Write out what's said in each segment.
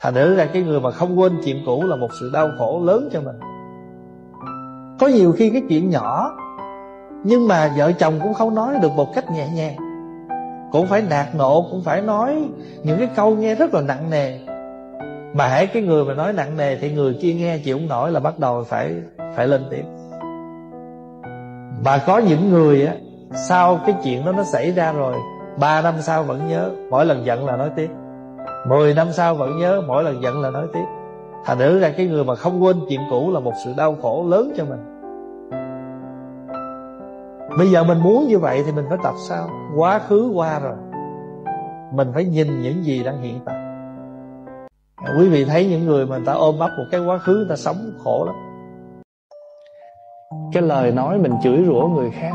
Thành thử ra cái người mà không quên chuyện cũ là một sự đau khổ lớn cho mình. Có nhiều khi cái chuyện nhỏ nhưng mà vợ chồng cũng không nói được một cách nhẹ nhàng, cũng phải nạt nộ, cũng phải nói những cái câu nghe rất là nặng nề. Mà hễ cái người mà nói nặng nề thì người kia nghe chịu không nổi là bắt đầu phải lên tiếng. Mà có những người á, sau cái chuyện đó nó xảy ra rồi, 3 năm sau vẫn nhớ, mỗi lần giận là nói tiếp. 10 năm sau vẫn nhớ, mỗi lần giận là nói tiếp. Thành thử ra cái người mà không quên chuyện cũ là một sự đau khổ lớn cho mình. Bây giờ mình muốn như vậy thì mình phải tập sao? Quá khứ qua rồi, mình phải nhìn những gì đang hiện tại. Quý vị thấy những người mà người ta ôm ấp một cái quá khứ, người ta sống khổ lắm. Cái lời nói mình chửi rủa người khác,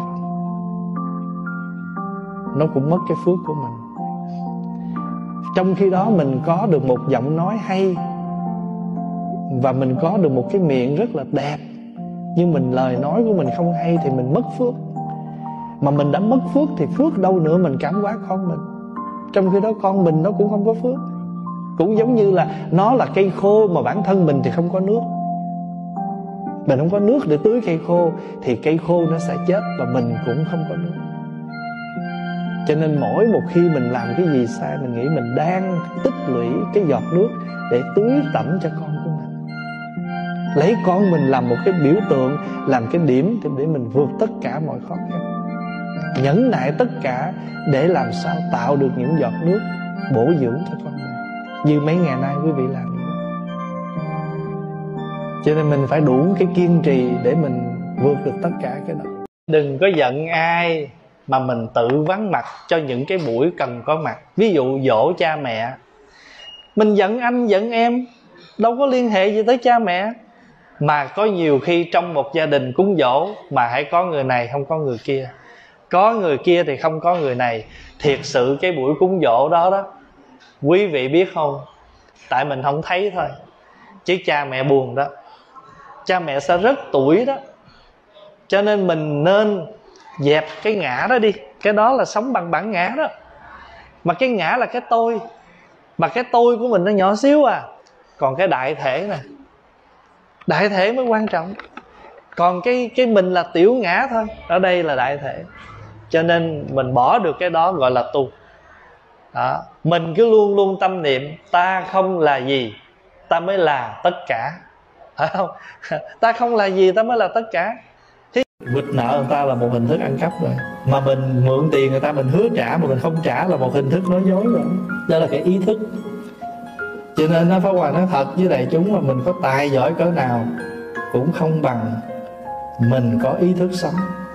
nó cũng mất cái phước của mình. Trong khi đó mình có được một giọng nói hay, và mình có được một cái miệng rất là đẹp, nhưng mình lời nói của mình không hay thì mình mất phước. Mà mình đã mất phước thì phước đâu nữa mình cảm hóa con mình. Trong khi đó con mình nó cũng không có phước. Cũng giống như là nó là cây khô mà bản thân mình thì không có nước. Mình không có nước để tưới cây khô thì cây khô nó sẽ chết, và mình cũng không có nước. Cho nên mỗi một khi mình làm cái gì sai, mình nghĩ mình đang tích lũy cái giọt nước để tưới tẩm cho con của mình. Lấy con mình làm một cái biểu tượng, làm cái điểm để mình vượt tất cả mọi khó khăn. Nhẫn nại tất cả để làm sao tạo được những giọt nước bổ dưỡng cho con mình, như mấy ngày nay quý vị làm vậy. Cho nên mình phải đủ cái kiên trì để mình vượt được tất cả cái đó. Đừng có giận ai mà mình tự vắng mặt cho những cái buổi cần có mặt. Ví dụ dỗ cha mẹ, mình giận anh giận em, đâu có liên hệ gì tới cha mẹ. Mà có nhiều khi trong một gia đình cúng dỗ mà hãy có người này không có người kia, có người kia thì không có người này. Thiệt sự cái buổi cúng dỗ đó đó, quý vị biết không, tại mình không thấy thôi, chứ cha mẹ buồn đó, cha mẹ sẽ rất tủi đó. Cho nên mình nên dẹp cái ngã đó đi. Cái đó là sống bằng bản ngã đó. Mà cái ngã là cái tôi, mà cái tôi của mình nó nhỏ xíu à. Còn cái đại thể nè, đại thể mới quan trọng. Còn cái mình là tiểu ngã thôi, ở đây là đại thể. Cho nên mình bỏ được cái đó gọi là tu đó. Mình cứ luôn luôn tâm niệm ta không là gì, ta mới là tất cả, phải không? Ta không là gì, ta mới là tất cả. Vịt nợ người ta là một hình thức ăn cắp rồi. Mà mình mượn tiền người ta, mình hứa trả mà mình không trả là một hình thức nói dối rồi. Đó là cái ý thức. Cho nên nó Pháp Hòa nói thật với đại chúng là mình có tài giỏi cỡ nào cũng không bằng mình có ý thức sống.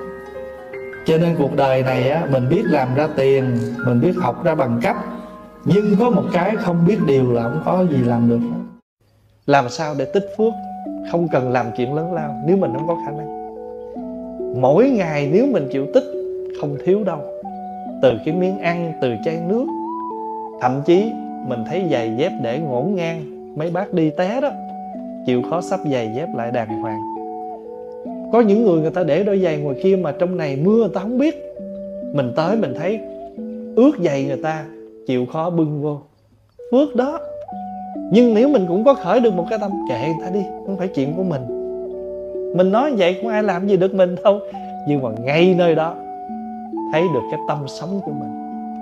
Cho nên cuộc đời này á, mình biết làm ra tiền, mình biết học ra bằng cấp, nhưng có một cái không biết điều là không có gì làm được. Làm sao để tích phước? Không cần làm chuyện lớn lao nếu mình không có khả năng. Mỗi ngày nếu mình chịu tích, không thiếu đâu. Từ cái miếng ăn, từ chai nước, thậm chí mình thấy giày dép để ngổn ngang, mấy bác đi té đó, chịu khó sắp giày dép lại đàng hoàng. Có những người ta để đôi giày ngoài kia mà trong này mưa người ta không biết, mình tới mình thấy ướt giày người ta, chịu khó bưng vô. Phước đó. Nhưng nếu mình cũng có khởi được một cái tâm, kệ người ta đi, không phải chuyện của mình. Mình nói vậy cũng ai làm gì được mình đâu. Nhưng mà ngay nơi đó thấy được cái tâm sống của mình.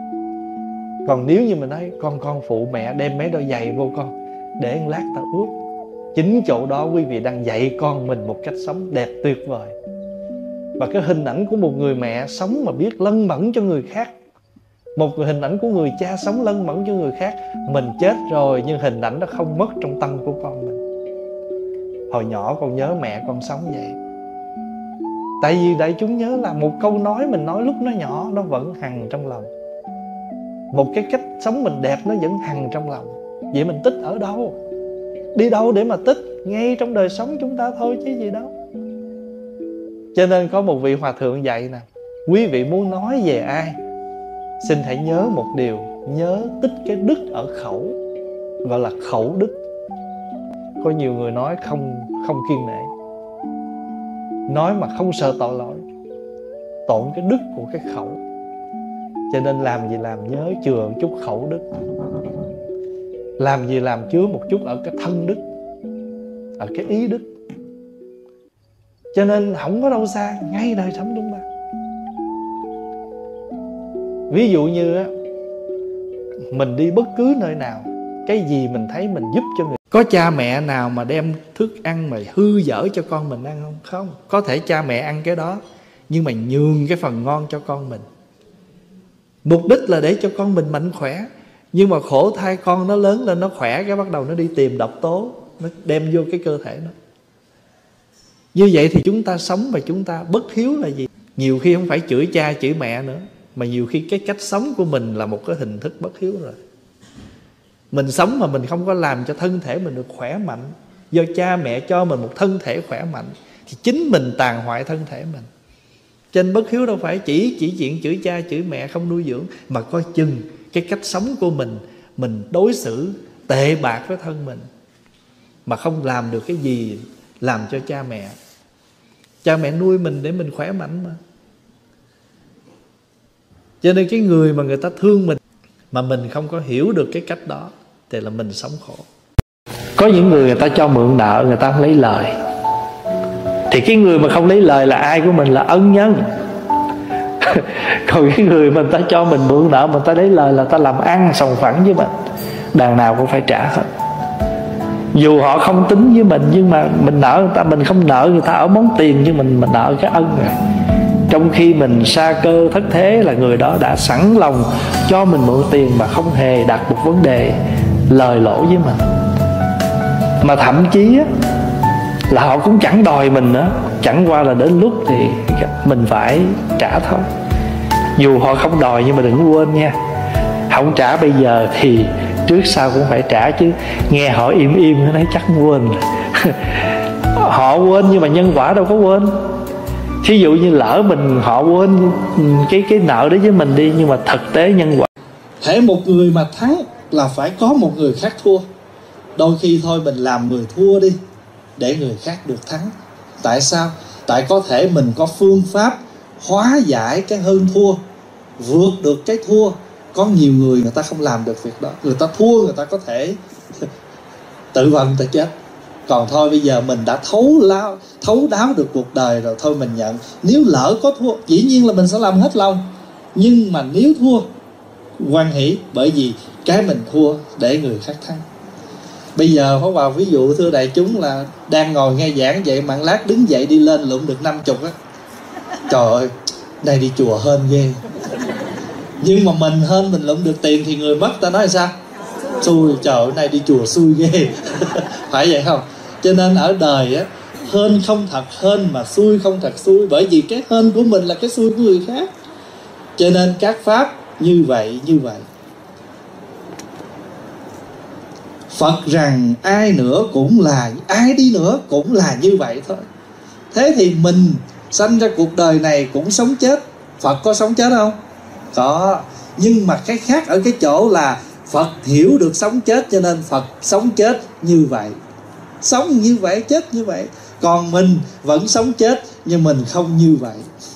Còn nếu như mình nói con phụ mẹ đem mấy đôi giày vô con, để một lát ta ướt. Chính chỗ đó quý vị đang dạy con mình một cách sống đẹp tuyệt vời. Và cái hình ảnh của một người mẹ sống mà biết lân mẫn cho người khác, một hình ảnh của người cha sống lân mẫn cho người khác. Mình chết rồi nhưng hình ảnh đó không mất trong tâm của con mình. Hồi nhỏ con nhớ mẹ con sống vậy. Tại vì đại chúng nhớ là một câu nói mình nói lúc nó nhỏ, nó vẫn hằn trong lòng. Một cái cách sống mình đẹp nó vẫn hằn trong lòng. Vậy mình tích ở đâu? Đi đâu để mà tích? Ngay trong đời sống chúng ta thôi chứ gì đâu. Cho nên có một vị hòa thượng dạy nè, quý vị muốn nói về ai, xin hãy nhớ một điều, nhớ tích cái đức ở khẩu, gọi là khẩu đức. Có nhiều người nói không kiêng nể, nói mà không sợ tội lỗi, tổn cái đức của cái khẩu. Cho nên làm gì làm nhớ chừa chút khẩu đức. Làm gì làm chứa một chút ở cái thân đức, ở cái ý đức. Cho nên không có đâu xa, ngay đời sống chúng ta. Ví dụ như á, mình đi bất cứ nơi nào, cái gì mình thấy mình giúp cho người. Có cha mẹ nào mà đem thức ăn mà hư dở cho con mình ăn không? Không. Có thể cha mẹ ăn cái đó, nhưng mà nhường cái phần ngon cho con mình. Mục đích là để cho con mình mạnh khỏe. Nhưng mà khổ thay con nó lớn lên, nó khỏe, cái bắt đầu nó đi tìm độc tố, nó đem vô cái cơ thể nó. Như vậy thì chúng ta sống và chúng ta bất hiếu là gì? Nhiều khi không phải chửi cha chửi mẹ nữa, mà nhiều khi cái cách sống của mình là một cái hình thức bất hiếu rồi. Mình sống mà mình không có làm cho thân thể mình được khỏe mạnh, do cha mẹ cho mình một thân thể khỏe mạnh, thì chính mình tàn hoại thân thể mình. Cho nên bất hiếu đâu phải chỉ chuyện chửi cha chửi mẹ không nuôi dưỡng, mà coi chừng cái cách sống của mình đối xử tệ bạc với thân mình, mà không làm được cái gì làm cho cha mẹ. Cha mẹ nuôi mình để mình khỏe mạnh mà. Cho nên cái người mà người ta thương mình mà mình không có hiểu được cái cách đó thì là mình sống khổ. Có những người ta cho mượn nợ, người ta không lấy lời, thì cái người mà không lấy lời là ai của mình? Là ân nhân. Còn cái người mà ta cho mình mượn nợ mà ta lấy lời là ta làm ăn sòng phẳng với mình, đằng nào cũng phải trả hết. Dù họ không tính với mình, nhưng mà mình nợ người ta, mình không nợ người ta ở món tiền, nhưng mình nợ cái ân rồi. Trong khi mình sa cơ thất thế là người đó đã sẵn lòng cho mình mượn tiền mà không hề đặt một vấn đề lời lỗ với mình. Mà thậm chí á, là họ cũng chẳng đòi mình nữa, chẳng qua là đến lúc thì mình phải trả thôi. Dù họ không đòi nhưng mà đừng quên nha, không trả bây giờ thì trước sau cũng phải trả chứ. Nghe họ im im nó nói chắc quên. Họ quên nhưng mà nhân quả đâu có quên. Thí dụ như lỡ họ quên cái nợ đấy với mình đi, nhưng mà thực tế nhân quả, hễ một người mà thắng là phải có một người khác thua. Đôi khi thôi mình làm người thua đi để người khác được thắng. Tại sao? Tại có thể mình có phương pháp hóa giải cái hơn thua, vượt được cái thua. Có nhiều người ta không làm được việc đó. Người ta thua, người ta có thể tự vận người ta chết. Còn thôi bây giờ mình đã thấu đáo được cuộc đời rồi, thôi mình nhận. Nếu lỡ có thua, dĩ nhiên là mình sẽ làm hết lòng. Nhưng mà nếu thua, hoan hỷ, bởi vì cái mình thua để người khác thắng. Bây giờ Pháp Hòa ví dụ thưa đại chúng là đang ngồi nghe giảng vậy, mà lát đứng dậy đi lên lụm được 50 á. Trời ơi, này đi chùa hên ghê. Nhưng mà mình hên mình lụm được tiền thì người mất ta nói sao? Xui, trời ơi, này đi chùa xui ghê. Phải vậy không? Cho nên ở đời á, hên không thật hên mà xui không thật xui. Bởi vì cái hên của mình là cái xui của người khác. Cho nên các pháp như vậy. Phật rằng ai nữa cũng là, ai đi nữa cũng là như vậy thôi. Thế thì mình sanh ra cuộc đời này cũng sống chết. Phật có sống chết không? Có. Nhưng mà cái khác ở cái chỗ là Phật hiểu được sống chết, cho nên Phật sống chết như vậy. Sống như vậy, chết như vậy. Còn mình vẫn sống chết, nhưng mình không như vậy.